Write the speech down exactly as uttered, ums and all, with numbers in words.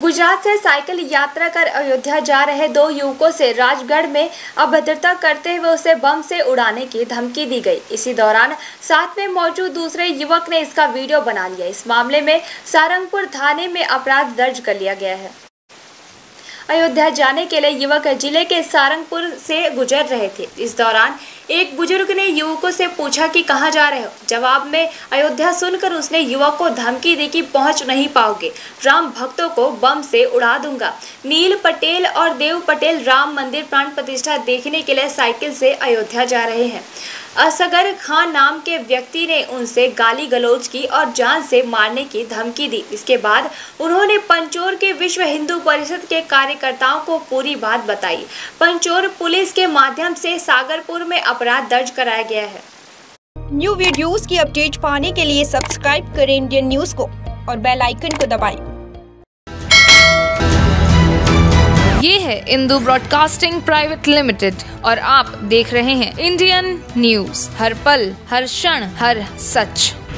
गुजरात से साइकिल यात्रा कर अयोध्या जा रहे दो युवकों से राजगढ़ में अभद्रता करते हुए उसे बम से उड़ाने की धमकी दी गई। इसी दौरान साथ में मौजूद दूसरे युवक ने इसका वीडियो बना लिया। इस मामले में सारंगपुर थाने में अपराध दर्ज कर लिया गया है। अयोध्या जाने के लिए युवक जिले के सारंगपुर से गुजर रहे थे। इस दौरान एक बुजुर्ग ने युवकों से पूछा कि कहां जा रहे हो। जवाब में अयोध्या सुनकर उसने युवक को धमकी दी कि पहुंच नहीं पाओगे, राम भक्तों को बम से उड़ा दूंगा। नील पटेल और देव पटेल राम मंदिर प्राण प्रतिष्ठा देखने के लिए साइकिल से अयोध्या जा रहे हैं। असगर खान नाम के व्यक्ति ने उनसे गाली गलौज की और जान से मारने की धमकी दी। इसके बाद उन्होंने पंचोर के विश्व हिंदू परिषद के कार्यकर्ताओं को पूरी बात बताई। पंचोर पुलिस के माध्यम से सागरपुर में अपराध दर्ज कराया गया है। न्यू वीडियोस की अपडेट पाने के लिए सब्सक्राइब करें इंडियन न्यूज को और बेल आइकन को दबाएं। ये है इंदू ब्रॉडकास्टिंग प्राइवेट लिमिटेड और आप देख रहे हैं इंडियन न्यूज, हर पल, हर क्षण, हर सच।